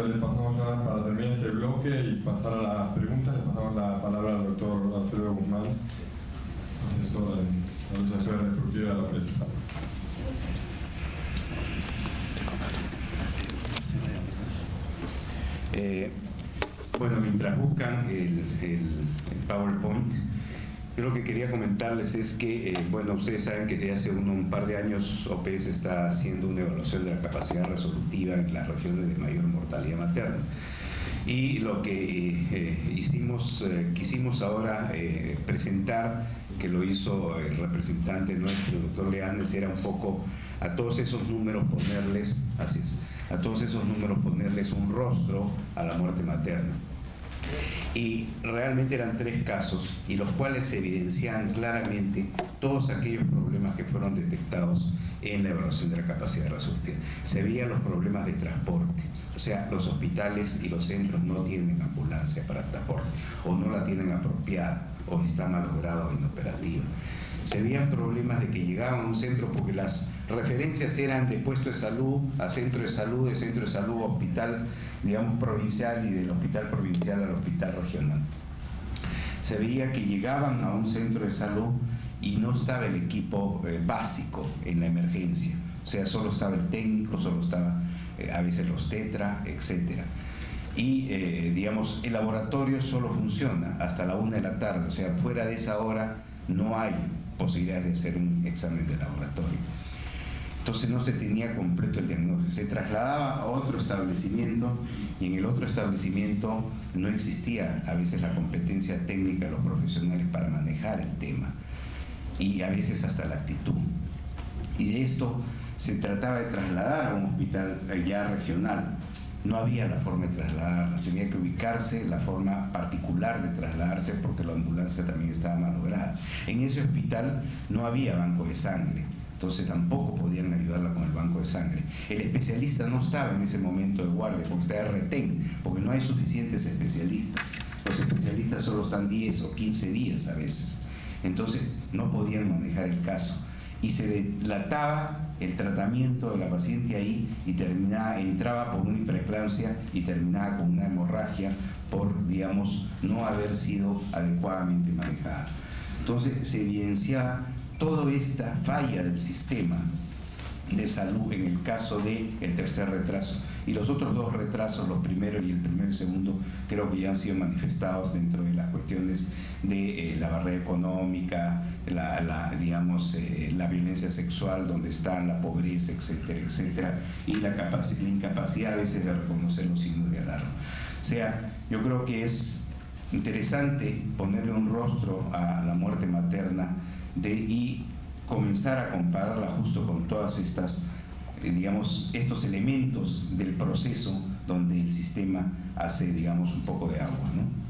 le pasamos ya, para terminar este bloque y pasar a las preguntas, le pasamos la palabra al doctor Alfredo Guzmán, profesor en Salud Sexual y Reproductiva de la UPS. Bueno, mientras buscan el PowerPoint, yo lo que quería comentarles es que, bueno, ustedes saben que desde hace un par de años OPS está haciendo una evaluación de la capacidad resolutiva en las regiones de mayor mortalidad materna. Y lo que quisimos ahora presentar, que lo hizo el representante nuestro, el doctor Leanes, era un poco a todos esos números ponerles, a todos esos números ponerles un rostro a la muerte materna. Y realmente eran 3 casos, y los cuales se evidenciaban claramente todos aquellos problemas que fueron detectados en la evaluación de la capacidad resolutiva. Se veían los problemas de transporte, o sea, los hospitales y los centros no tienen ambulancia para transporte, o no la tienen apropiada, o está malograda o inoperativa. Se veían problemas de que llegaban a un centro porque las referencias eran de puesto de salud a centro de salud, de centro de salud a hospital, digamos, provincial, y del hospital provincial al hospital regional. Se veía que llegaban a un centro de salud y no estaba el equipo básico en la emergencia, o sea, solo estaba el técnico, solo estaba a veces los tetra, etcétera. Y digamos, el laboratorio solo funciona hasta la 1 de la tarde, o sea, fuera de esa hora no hay posibilidad de hacer un examen de laboratorio. Entonces no se tenía completo el diagnóstico, se trasladaba a otro establecimiento, y en el otro establecimiento no existía a veces la competencia técnica de los profesionales para manejar el tema, y a veces hasta la actitud. Y de esto se trataba de trasladar a un hospital ya regional. No había la forma de trasladarla, tenía que ubicarse la forma particular de trasladarse porque la ambulancia también estaba malograda. En ese hospital no había banco de sangre, entonces tampoco podían ayudarla con el banco de sangre. El especialista no estaba en ese momento de guardia porque estaba de retén, porque no hay suficientes especialistas. Los especialistas solo están 10 o 15 días a veces, entonces no podían manejar el caso. Y se dilataba el tratamiento de la paciente ahí y entraba por una hiperclampsia y terminaba con una hemorragia por, digamos, no haber sido adecuadamente manejada. Entonces se evidenciaba toda esta falla del sistema de salud en el caso del tercer retraso. Y los otros 2 retrasos, los primeros y el primero y el segundo, creo que ya han sido manifestados dentro de las cuestiones de la barrera económica, digamos, la violencia sexual, donde está la pobreza, etcétera, etcétera, y la incapacidad a veces de reconocer los signos de alarma. O sea, yo creo que es interesante ponerle un rostro a la muerte materna y comenzar a compararla justo con todas estas, digamos, estos elementos del proceso donde el sistema hace, digamos, un poco de agua, ¿no?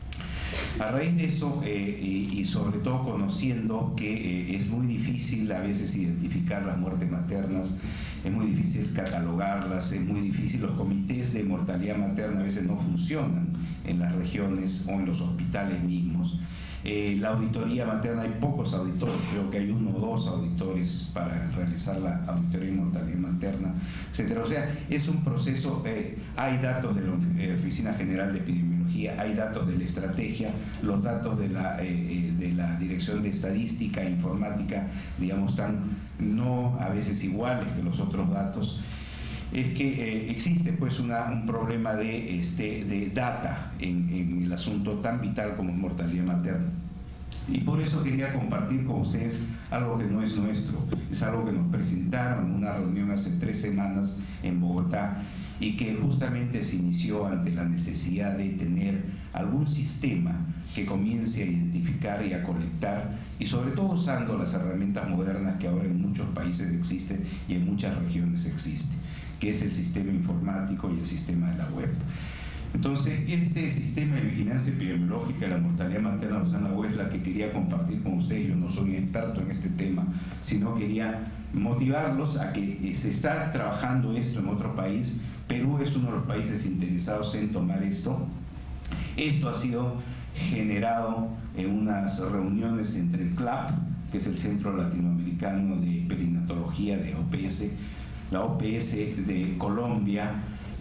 A raíz de eso, y sobre todo conociendo que es muy difícil a veces identificar las muertes maternas, es muy difícil catalogarlas, es muy difícil, los comités de mortalidad materna a veces no funcionan en las regiones o en los hospitales mismos. La auditoría materna, hay pocos auditores, creo que hay 1 o 2 auditores para realizar la auditoría de mortalidad materna, etcétera. O sea, es un proceso, hay datos de la Oficina General de Epidemiología, hay datos de la estrategia, los datos de la Dirección de Estadística e Informática, digamos, están no a veces iguales que los otros datos. Es que existe pues un problema de data en el asunto tan vital como es mortalidad materna. Y por eso quería compartir con ustedes algo que no es nuestro, es algo que nos presentaron en una reunión hace 3 semanas en Bogotá, y que justamente se inició ante la necesidad de tener algún sistema que comience a identificar y a colectar, y sobre todo usando las herramientas modernas que ahora en muchos países existen y en muchas regiones existen, que es el sistema informático y el sistema de la web. Entonces, este sistema de vigilancia epidemiológica de la mortalidad materna basada en la web es la que quería compartir con ustedes. Yo no soy experto en este tema, sino quería motivarlos a que se está trabajando esto en otro país. Perú es uno de los países interesados en tomar esto. Esto ha sido generado en unas reuniones entre el CLAP, que es el Centro Latinoamericano de Perinatología de OPS, la OPS de Colombia,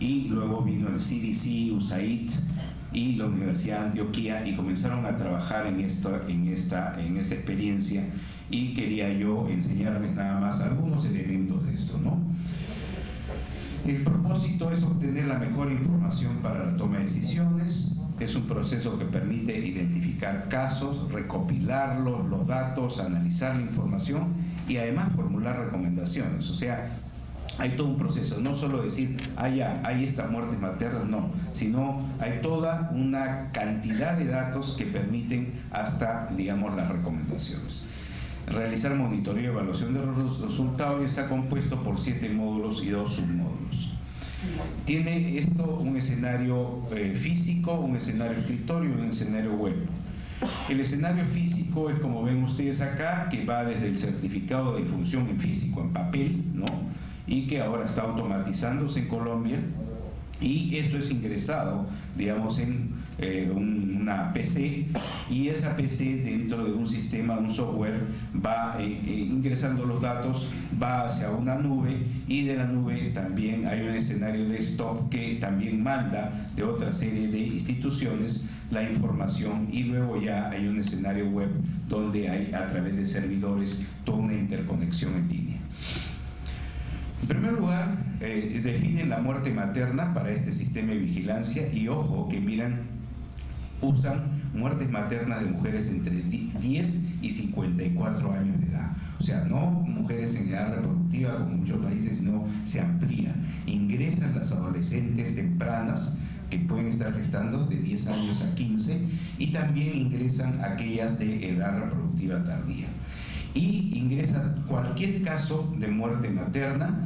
y luego vino el CDC, USAID y la Universidad de Antioquia, y comenzaron a trabajar en esta experiencia, y quería yo enseñarles nada más algunos elementos de esto, ¿no? El propósito es obtener la mejor información para la toma de decisiones. Es un proceso que permite identificar casos, recopilarlos, los datos, analizar la información y además formular recomendaciones. O sea, hay todo un proceso, no solo decir, ya, hay estas muertes maternas, no, sino hay toda una cantidad de datos que permiten hasta, digamos, las recomendaciones. Realizar monitoreo y evaluación de los resultados, y está compuesto por 7 módulos y 2 submódulos. Tiene esto un escenario físico, un escenario escritorio y un escenario web. El escenario físico es, como ven ustedes acá, que va desde el certificado de difunción en físico, en papel, ¿no?, y que ahora está automatizándose en Colombia, y esto es ingresado, digamos, en una PC, y esa PC, dentro de un sistema, un software, va ingresando los datos, va hacia una nube, y de la nube también hay un escenario desktop que también manda de otra serie de instituciones la información, y luego ya hay un escenario web donde hay, a través de servidores, toda una interconexión en línea. En primer lugar, definen la muerte materna para este sistema de vigilancia, y ojo que usan muertes maternas de mujeres entre 10 y 54 años de edad. O sea, no mujeres en edad reproductiva como en muchos países, sino se amplía. Ingresan las adolescentes tempranas que pueden estar gestando de 10 años a 15, y también ingresan aquellas de edad reproductiva tardía. Y ingresa cualquier caso de muerte materna,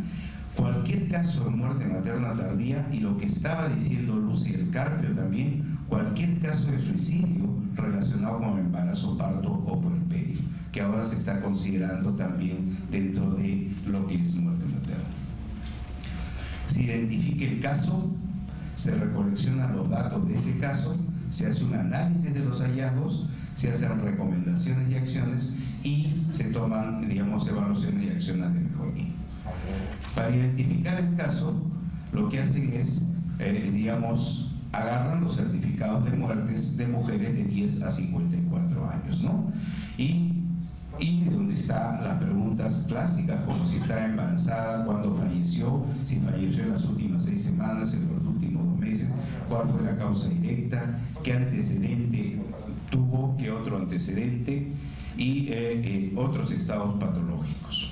tardía, y lo que estaba diciendo Lucy del Carpio también, cualquier caso de suicidio relacionado con embarazo, parto o puerperio, que ahora se está considerando también dentro de lo que es muerte materna. Se identifica el caso, se recoleccionan los datos de ese caso, se hace un análisis de los hallazgos, se hacen recomendaciones y acciones, y se toman, digamos, evaluaciones y acciones de mejoría. Para identificar el caso, lo que hacen es, digamos, agarran los certificados de muertes de mujeres de 10 a 54 años, ¿no? Y donde están las preguntas clásicas, como si está embarazada, cuándo falleció, si falleció en las últimas 6 semanas, en los últimos 2 meses, cuál fue la causa directa, qué antecedente tuvo, qué otro antecedente, y otros estados patológicos.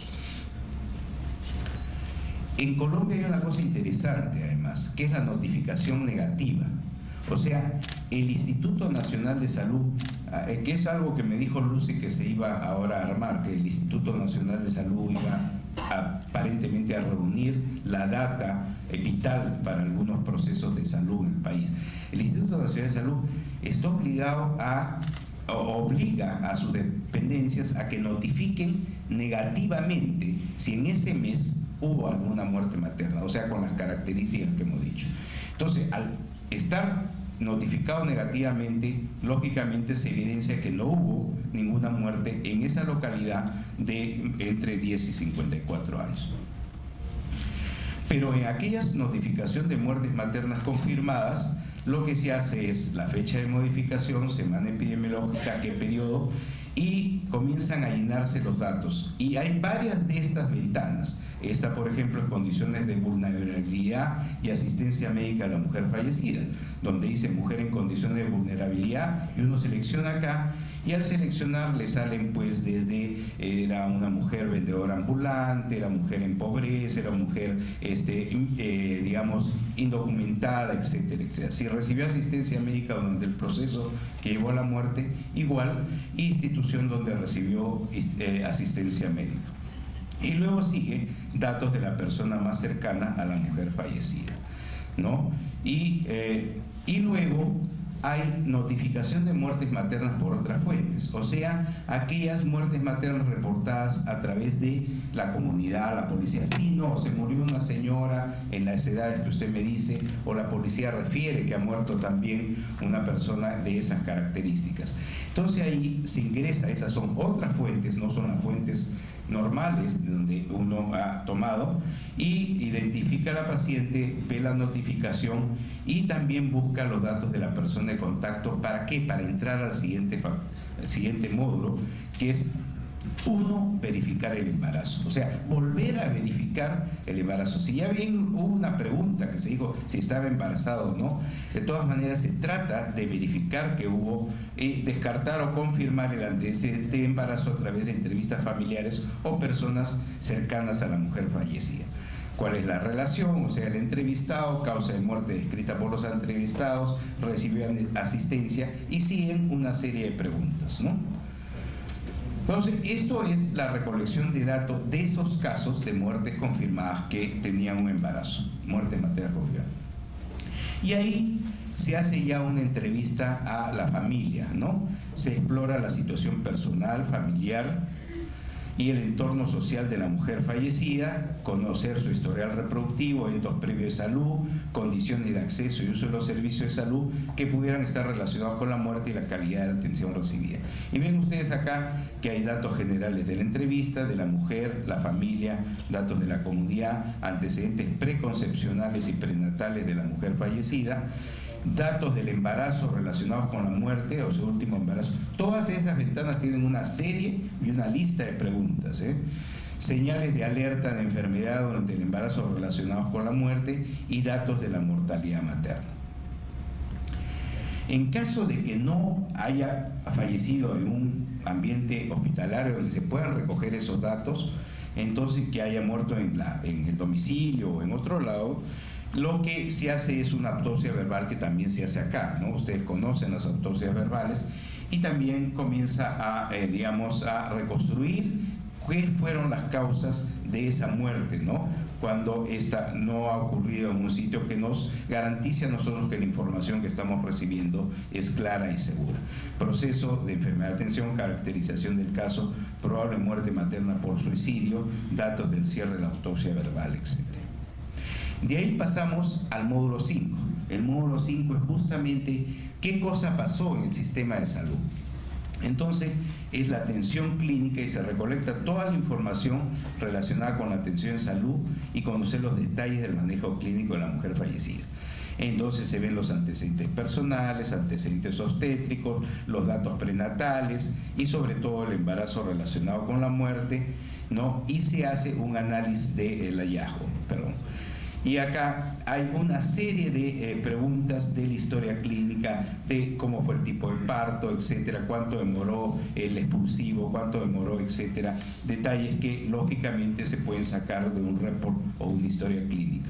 En Colombia hay una cosa interesante, además, que es la notificación negativa. O sea, el Instituto Nacional de Salud, que es algo que me dijo Lucy que se iba ahora a armar, que el Instituto Nacional de Salud iba aparentemente a reunir la data vital para algunos procesos de salud en el país. El Instituto Nacional de Salud está obligado obliga a sus dependencias a que notifiquen negativamente si en ese mes hubo alguna muerte materna, o sea, con las características que hemos dicho. Entonces, al estar notificado negativamente, lógicamente se evidencia que no hubo ninguna muerte en esa localidad de entre 10 y 54 años. Pero en aquellas notificaciones de muertes maternas confirmadas, lo que se hace es la fecha de modificación, semana epidemiológica, qué periodo, y comienzan a llenarse los datos. Y hay varias de estas ventanas. Esta, por ejemplo, es condiciones de vulnerabilidad y asistencia médica a la mujer fallecida, donde dice mujer en condiciones de vulnerabilidad, y uno selecciona acá, y al seleccionar le salen pues desde era una mujer vendedora ambulante, era mujer en pobreza, era mujer digamos indocumentada, etcétera, etcétera. Si recibió asistencia médica durante el proceso que llevó a la muerte, igual, institución donde recibió asistencia médica. Y luego sigue datos de la persona más cercana a la mujer fallecida, ¿no? Y luego hay notificación de muertes maternas por otras fuentes, o sea, aquellas muertes maternas reportadas a través de la comunidad, la policía. Sí, no, se murió una señora en las edades que usted me dice, o la policía refiere que ha muerto también una persona de esas características. Entonces ahí se ingresa, esas son otras fuentes, no son las fuentes normales donde uno ha tomado, y identifica a la paciente, ve la notificación y también busca los datos de la persona de contacto. ¿Para qué? Para entrar al siguiente módulo, que es verificar el embarazo, o sea, volver a verificar el embarazo. Si ya bien hubo una pregunta que se dijo si estaba embarazado o no, de todas maneras se trata de verificar que hubo, descartar o confirmar el antecedente de embarazo a través de entrevistas familiares o personas cercanas a la mujer fallecida. ¿Cuál es la relación? O sea, el entrevistado, causa de muerte descrita por los entrevistados, recibió asistencia, y siguen una serie de preguntas, ¿no? Entonces, esto es la recolección de datos de esos casos de muertes confirmadas que tenían un embarazo, muerte materna confirmada. Y ahí se hace ya una entrevista a la familia, ¿no? Se explora la situación personal, familiar y el entorno social de la mujer fallecida, conocer su historial reproductivo, eventos previos de salud, condiciones de acceso y uso de los servicios de salud que pudieran estar relacionados con la muerte y la calidad de atención recibida. Y ven ustedes acá que hay datos generales de la entrevista, de la mujer, la familia, datos de la comunidad, antecedentes preconcepcionales y prenatales de la mujer fallecida, datos del embarazo relacionados con la muerte o su último embarazo. Todas estas ventanas tienen una serie y una lista de preguntas, señales de alerta de enfermedad durante el embarazo relacionados con la muerte y datos de la mortalidad materna. En caso de que no haya fallecido en un ambiente hospitalario donde se puedan recoger esos datos, entonces que haya muerto en el domicilio o en otro lado, lo que se hace es una autopsia verbal, que también se hace acá, ¿no? Ustedes conocen las autopsias verbales, y también comienza a reconstruir qué fueron las causas de esa muerte, ¿no? Cuando esta no ha ocurrido en un sitio, que nos garantice a nosotros que la información que estamos recibiendo es clara y segura. Proceso de enfermedad de atención, caracterización del caso, probable muerte materna por suicidio, datos del cierre de la autopsia verbal, etc. De ahí pasamos al módulo 5. El módulo 5 es justamente qué cosa pasó en el sistema de salud. Entonces, es la atención clínica y se recolecta toda la información relacionada con la atención en salud y conocer los detalles del manejo clínico de la mujer fallecida. Entonces se ven los antecedentes personales, antecedentes obstétricos, los datos prenatales y sobre todo el embarazo relacionado con la muerte, ¿no? Y se hace un análisis del hallazgo, Y acá hay una serie de preguntas de la historia clínica, de cómo fue el tipo de parto, etcétera, cuánto demoró el expulsivo, cuánto demoró, etcétera, detalles que lógicamente se pueden sacar de un report o una historia clínica.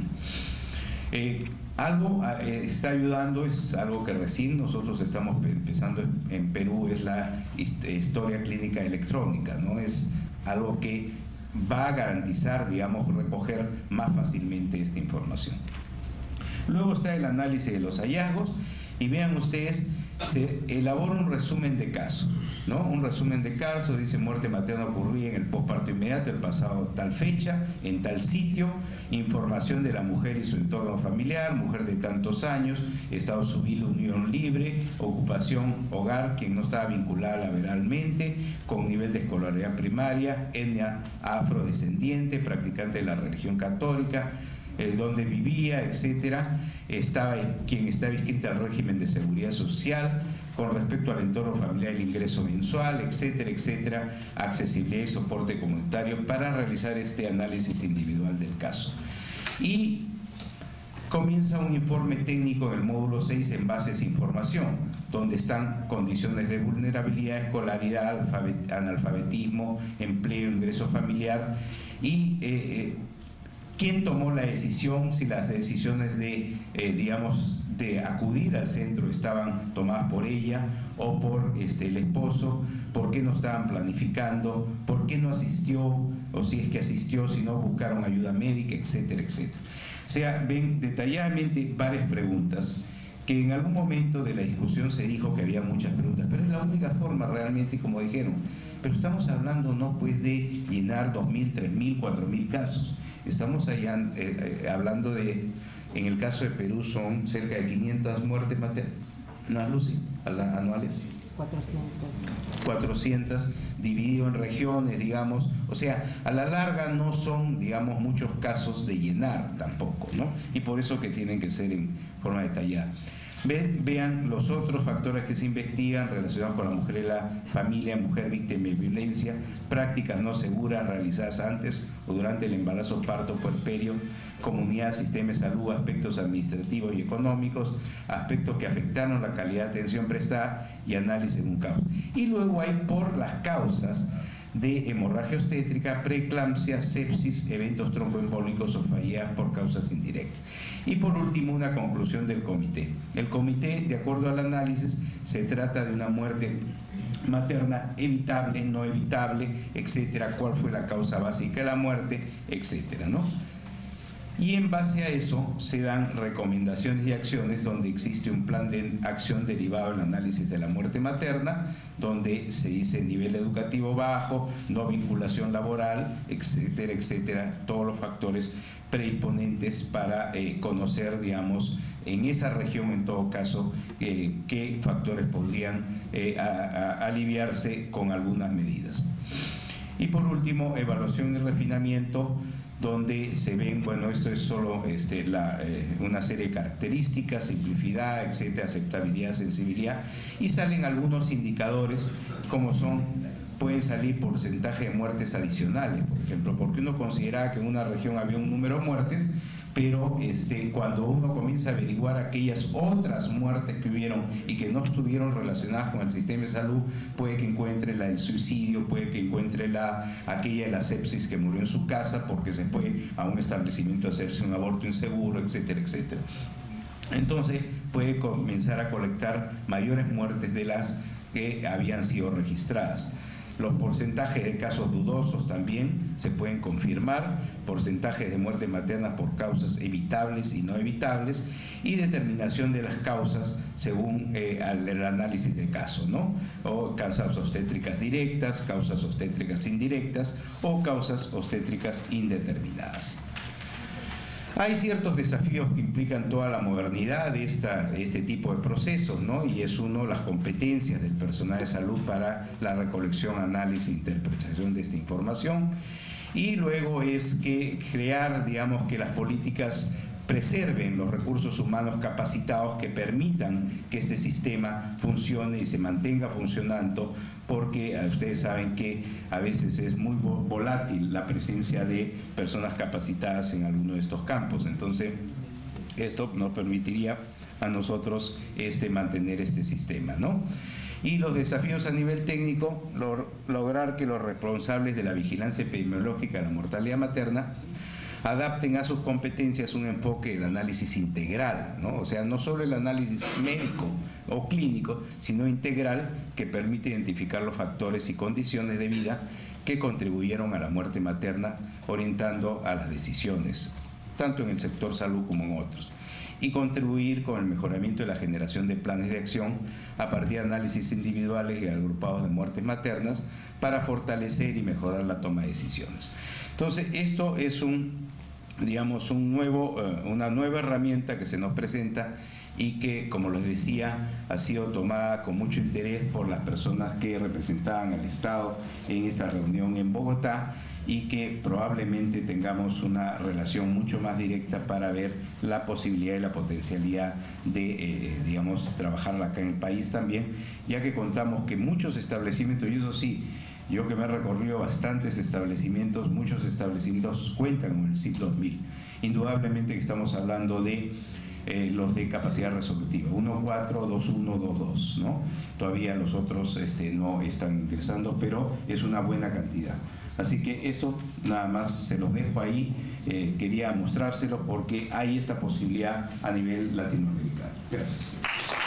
Algo está ayudando, es algo que recién nosotros estamos empezando en Perú, es la historia clínica electrónica, ¿no? Es algo que va a garantizar, digamos, recoger más fácilmente esta información. Luego está el análisis de los hallazgos, y vean ustedes, se elabora un resumen de caso, ¿no? Un resumen de caso, dice: muerte materna ocurrida en el posparto inmediato, el pasado tal fecha, en tal sitio, información de la mujer y su entorno familiar, mujer de tantos años, estado civil, unión libre, ocupación, hogar, quien no estaba vinculada laboralmente, con nivel de escolaridad primaria, etnia afrodescendiente, practicante de la religión católica, donde vivía, etcétera, quien estaba inscrita al régimen de seguridad social, con respecto al entorno familiar, el ingreso mensual, etcétera, etcétera, accesibilidad y soporte comunitario, para realizar este análisis individual del caso. Y comienza un informe técnico en el módulo 6 en bases de información, donde están condiciones de vulnerabilidad, escolaridad, analfabetismo, empleo, ingreso familiar, y quién tomó la decisión, si las decisiones de acudir al centro estaban tomadas por ella o por el esposo, por qué no estaban planificando, por qué no asistió, o si es que asistió, si no buscaron ayuda médica, etcétera, etcétera. O sea, ven detalladamente varias preguntas, que en algún momento de la discusión se dijo que había muchas preguntas, pero es la única forma realmente, como dijeron. Pero estamos hablando no pues de llenar 2.000, 3.000, 4.000 casos. Estamos allá hablando de, en el caso de Perú son cerca de 500 muertes maternas, ¿no, Lucy? Anuales. 400 dividido en regiones, digamos, o sea, a la larga no son, digamos, muchos casos de llenar tampoco, ¿no? Y por eso que tienen que ser en forma detallada. Vean los otros factores que se investigan relacionados con la mujer y la familia, mujer víctima de violencia, prácticas no seguras realizadas antes o durante el embarazo, parto, puerperio, comunidad, sistema de salud, aspectos administrativos y económicos, aspectos que afectaron la calidad de atención prestada y análisis de un caso. Y luego hay por las causas de hemorragia obstétrica, preeclampsia, sepsis, eventos tromboembólicos o fallidas por causas indirectas. Y por último, una conclusión del comité. El comité, de acuerdo al análisis, se trata de una muerte materna evitable, no evitable, etcétera, cuál fue la causa básica de la muerte, etcétera, ¿no? Y en base a eso se dan recomendaciones y acciones donde existe un plan de acción derivado del análisis de la muerte materna, donde se dice nivel educativo bajo, no vinculación laboral, etcétera, etcétera, todos los factores predisponentes para conocer, digamos, en esa región en todo caso, qué factores podrían aliviarse con algunas medidas. Y por último, evaluación y refinamiento, donde se ven, bueno, esto es solo una serie de características, simplicidad, etcétera, aceptabilidad, sensibilidad, y salen algunos indicadores como pueden salir porcentaje de muertes adicionales, por ejemplo, porque uno consideraba que en una región había un número de muertes, pero cuando uno comienza a averiguar aquellas otras muertes que hubieron y que no estuvieron relacionadas con el sistema de salud, puede que encuentre la del suicidio, puede que encuentre aquella de la sepsis que murió en su casa porque se fue a un establecimiento a hacerse un aborto inseguro, etcétera, etcétera. Entonces puede comenzar a colectar mayores muertes de las que habían sido registradas. Los porcentajes de casos dudosos también se pueden confirmar, porcentajes de muerte materna por causas evitables y no evitables, y determinación de las causas según el análisis de caso, ¿no? O causas obstétricas directas, causas obstétricas indirectas o causas obstétricas indeterminadas. Hay ciertos desafíos que implican toda la modernidad de este tipo de procesos, ¿no? Y es uno, las competencias del personal de salud para la recolección, análisis e interpretación de esta información. Y luego es que crear, digamos, que las políticas preserven los recursos humanos capacitados que permitan que este sistema funcione y se mantenga funcionando, porque ustedes saben que a veces es muy volátil la presencia de personas capacitadas en alguno de estos campos. Entonces, esto nos permitiría a nosotros mantener este sistema, ¿no? Y los desafíos a nivel técnico, lograr que los responsables de la vigilancia epidemiológica de la mortalidad materna adapten a sus competencias un enfoque del análisis integral, ¿no? O sea, no solo el análisis médico o clínico, sino integral, que permite identificar los factores y condiciones de vida que contribuyeron a la muerte materna, orientando a las decisiones, tanto en el sector salud como en otros, y contribuir con el mejoramiento de la generación de planes de acción a partir de análisis individuales y agrupados de muertes maternas para fortalecer y mejorar la toma de decisiones. Entonces, esto es una nueva herramienta que se nos presenta y que, como les decía, ha sido tomada con mucho interés por las personas que representaban al Estado en esta reunión en Bogotá, y que probablemente tengamos una relación mucho más directa para ver la posibilidad y la potencialidad de, trabajarla acá en el país también, ya que contamos que muchos establecimientos, y eso sí, yo que me he recorrido bastantes establecimientos, muchos establecimientos cuentan con el CIP 2000. Indudablemente que estamos hablando de los de capacidad resolutiva, 1.4, 2.1, 2.2, ¿no? Todavía los otros no están ingresando, pero es una buena cantidad. Así que eso nada más se los dejo ahí, quería mostrárselo porque hay esta posibilidad a nivel latinoamericano. Gracias.